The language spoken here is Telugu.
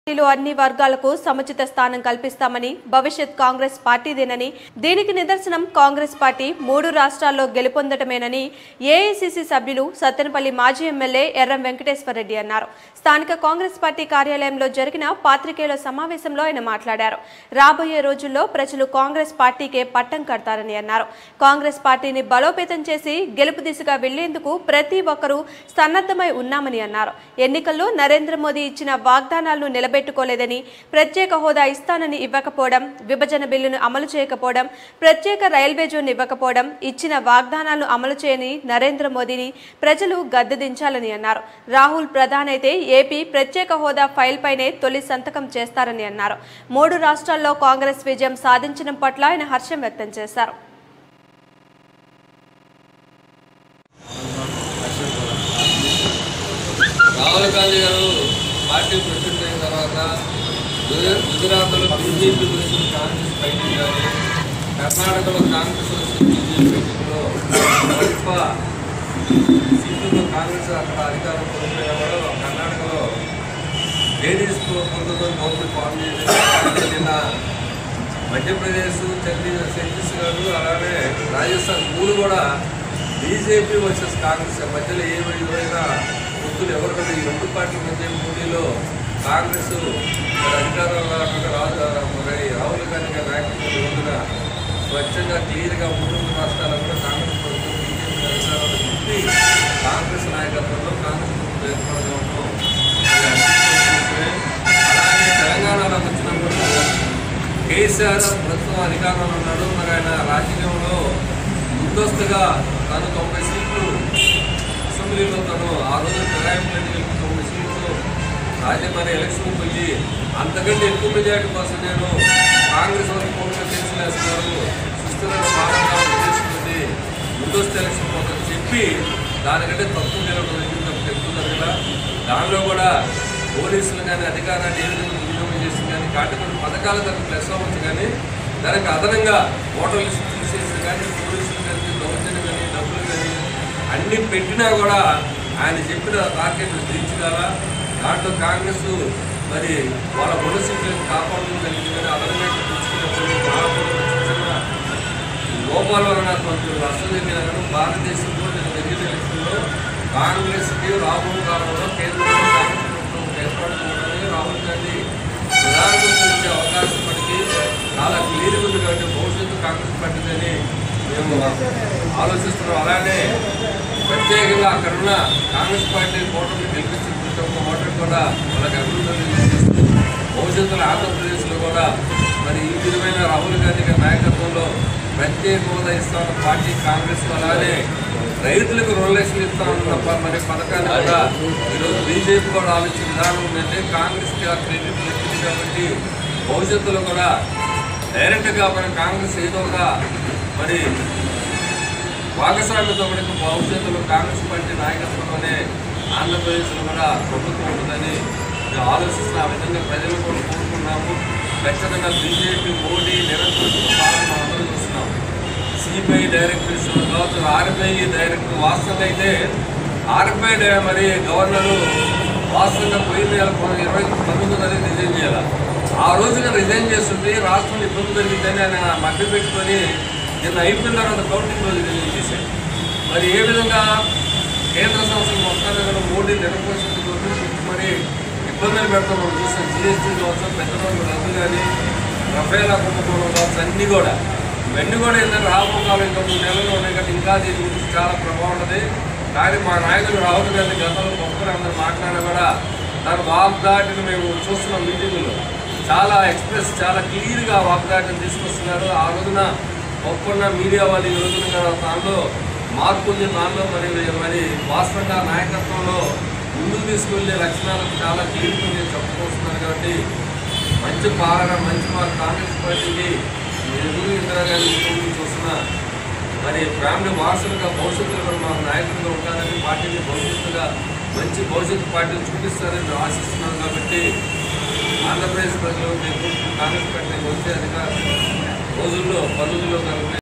అన్ని వర్గాలకు సముచిత స్థానం కల్పిస్తామని భవిష్యత్ కాంగ్రెస్ పార్టీదేనని దీనికి నిదర్శనం కాంగ్రెస్ పార్టీ 3 రాష్ట్రాల్లో గెలుపొందటమేనని ఏఐసీసీ సభ్యులు సత్తెనపల్లి మాజీ ఎమ్మెల్యే ఎర్రం వెంకటేశ్వరరెడ్డి అన్నారు. స్థానిక కాంగ్రెస్ పార్టీ కార్యాలయంలో జరిగిన పాత్రికేయుల సమావేశంలో ఆయన మాట్లాడారు. రాబోయే రోజుల్లో ప్రజలు కాంగ్రెస్ పార్టీకే పట్టం కడతారని అన్నారు. కాంగ్రెస్ పార్టీని బలోపేతం చేసి గెలుపు దిశగా వెళ్లేందుకు ప్రతి ఒక్కరూ సన్నద్ధమై ఉన్నామని అన్నారు. ఎన్నికల్లో నరేంద్ర మోదీ ఇచ్చిన వాగ్దానాలను పెట్టుకోలేదని ప్రత్యేక హోదా ఇస్తానని ఇవ్వకపోవడం, విభజన బిల్లును అమలు చేయకపోవడం, ప్రత్యేక రైల్వే జోన్ ఇవ్వకపోవడం, ఇచ్చిన వాగ్దానాలను అమలు చేయని నరేంద్ర మోదీని ప్రజలు గద్దెదించాలని అన్నారు. రాహుల్ ప్రధాని అయితే ఏపీ ప్రత్యేక హోదా ఫైల్ పైనే తొలి సంతకం చేస్తారని అన్నారు. 3 రాష్ట్రాల్లో కాంగ్రెస్ విజయం సాధించడం పట్ల ఆయన హర్షం వ్యక్తం చేశారు. రాహుల్ గాంధీ గారు పార్టీ ప్రెసిడెంట్ అయిన తర్వాత గుజరాత్లో బీజేపీ వచ్చిన కాంగ్రెస్ ఫైటింగ్ కానీ, కర్ణాటకలో కాంగ్రెస్ వచ్చిన బీజేపీ ఫైటింగ్లో గొప్ప సీట్లలో కాంగ్రెస్ అక్కడ అధికారం కోల్పోయినా కూడా కర్ణాటకలో లేడీస్ పొందుతో గవర్నమెంట్ ఫామ్ చేసిన మధ్యప్రదేశ్, ఛత్తీస్గఢ్ అలానే రాజస్థాన్ 3 కూడా బీజేపీ వర్సెస్ కాంగ్రెస్ మధ్యలో ఏమైనా పొత్తులు ఎవరికైనా ఈ 2 పార్టీల మధ్య పోటీలో కాంగ్రెస్ అధికారంలో రాహుల్ గాంధీ గారి నాయకత్వంలో రోజున స్వచ్ఛంగా క్లియర్గా 3 రాష్ట్రాల్లో కూడా కాంగ్రెస్ ప్రభుత్వం బీజేపీ అధికారంలో చెప్పి కాంగ్రెస్ నాయకత్వంలో కాంగ్రెస్ ప్రభుత్వం ఏర్పడడంలో అలాగే తెలంగాణలో వచ్చినప్పుడు కేసీఆర్ ప్రస్తుతం అధికారంలో ఉన్నాడు. మరి ఆయన రాజకీయంలో ముందస్తుగా తను 90 సీట్లు అసెంబ్లీలో తను ఆ రోజు ప్రధానమంత్రి 90 సీట్లు రాజ్యసభ ఎలక్షన్ వెళ్ళి అంతకంటే ఎక్కువ మెజార్టీ కోసం నేను కాంగ్రెస్ వాళ్ళు కోర్టులో కేసులు వేస్తున్నారు, సుస్థిరమైన భాగంగా ఉద్దేశించింది ముందస్తు ఎలక్షన్ కోసం చెప్పి దానికంటే తక్కువ చెప్తున్నారు కదా. దానిలో కూడా పోలీసులు కానీ అధికారాన్ని ఏ విధంగా వినియోగం చేసింది కానీ కాటికొని పథకాలు దానికి ప్లస్ అవ్వచ్చు కానీ దానికి అదనంగా ఓటర్ లిస్ట్ తీసేసి కానీ పోలీసులు కానీ దౌర్జన్యం కానీ డబ్బులు కానీ అన్ని పెట్టినా కూడా ఆయన చెప్పిన టార్గెట్లు తీర్చగల దాంట్లో కాంగ్రెస్ మరి వాళ్ళ బొడ సీట్లను కాపాడుతూ కలిగిందని అదనంగా తెచ్చుకున్నప్పుడు లోపాల వలన కొంచెం నష్టం జరిగిన భారతదేశంలో జరిగిన ఎలక్షన్లో కాంగ్రెస్కి రాబోయే కాలంలో కేంద్రంలో కాంగ్రెస్ ప్రభుత్వం ఏర్పడుతుందని రాహుల్ గాంధీ ప్రధానమంత్రి వచ్చే అవకాశం మనకి చాలా క్లియర్గా ఉంది. కాబట్టి భవిష్యత్తు కాంగ్రెస్ పార్టీదని మేము ఆలోచిస్తున్నాం. అలానే ప్రత్యేకంగా అక్కడున్న కాంగ్రెస్ పార్టీ ఓటర్ని గెలిపించిన ప్రతి ఒక్క ఓటర్ కూడా వాళ్ళకి అభివృద్ధి చేస్తూ భవిష్యత్తులో ఆంధ్రప్రదేశ్లో కూడా మరి ఈ విధమైన రాహుల్ గాంధీ గారి నాయకత్వంలో ప్రత్యేక హోదా ఇస్తామన్న పార్టీ కాంగ్రెస్. అలానే రైతులకు 2 లక్షలు ఇస్తామని తప్ప మరి పథకాన్ని కూడా ఈరోజు బీజేపీ కూడా ఆలోచించిన విధానం ఉందంటే కాంగ్రెస్కి ఆ క్రెడిట్ లెక్కింది. కాబట్టి భవిష్యత్తులో కూడా డైరెక్ట్గా మన కాంగ్రెస్ ఏదో ఒక మరి భాగస్వామ్యంతో కూడా భవిష్యత్తులో కాంగ్రెస్ పార్టీ నాయకత్వంలోనే ఆంధ్రప్రదేశ్లో కూడా ప్రభుత్వం ఉంటుందని మేము ఆలోచిస్తున్న ఆ విధంగా ప్రజలు కూడా కోరుకున్నాము. ఖచ్చితంగా బీజేపీ మోడీ నిరంతరం పాలన అందరూ చూస్తున్నాము. సిబిఐ డైరెక్టర్ కావచ్చు, ఆర్బీఐ డైరెక్టర్ వాస్తవంగా అయితే ఆర్బీఐ మరి గవర్నరు వాస్తవంగా పోయిన 2019 రిజైన్ చేయాలి. ఆ రోజున రిజైన్ చేస్తుంటే రాష్ట్రంలో ఇబ్బంది జరిగిందని ఆయన మధ్య పెట్టుకొని నిన్న అయిపోయిన తర్వాత కౌంటింగ్ రోజు రిజైన్ చేశాడు. మరి ఏ విధంగా కేంద్ర సంస్థలు మొత్తాన్ని కూడా మోడీ నిరంపోషించుతూ మరి ఇబ్బందులు పెడతాం మనం చూసాం. జీఎస్టీ కావచ్చు, పెద్ద రద్దు కానీ, రఫేల్ కుంభకోణం కావచ్చు, అన్నీ కూడా ఇవన్నీ కూడా ఏంటంటే రాబోయే కాలం ఇంకా 3 నెలలు ఉన్నాయి కాబట్టి ఇంకా దీని గురించి చాలా ప్రభావం ఉంటుంది. కానీ మా నాయకులు రాహుల్ గాంధీ గతంలో గొప్పలు అందరూ మాట్లాడినా కూడా దాని వాగ్దాటిని మేము చూస్తున్నాం. మీటింగులో చాలా ఎక్స్ప్రెస్ చాలా క్లియర్గా వాగ్దాటిని తీసుకొస్తున్నారు. ఆ రోజున గొప్పన్న మీడియా వాళ్ళు ఈ రోజున దానిలో మార్పు ఉంది. దానిలో మరి వాస్తవంగా నాయకత్వంలో ముందుకు తీసుకువెళ్ళే లక్షణాలకు చాలా క్లియర్గా నేను చెప్పుకొస్తున్నాను. కాబట్టి మంచి పాలన మంచి మా కాంగ్రెస్ పార్టీకి ఎదురు ఇందిరాగాంధీ చూస్తున్న మరి ఫ్యామిలీ వారసులుగా భవిష్యత్తులో కూడా మా నాయకులుగా ఉంటారని పార్టీని భవిష్యత్తుగా మంచి భవిష్యత్తు పార్టీని చూపిస్తారని ఆశిస్తున్నాను. కాబట్టి ఆంధ్రప్రదేశ్ ప్రజలు కాంగ్రెస్ పార్టీ వచ్చే అధికార రోజుల్లో పనుల్లో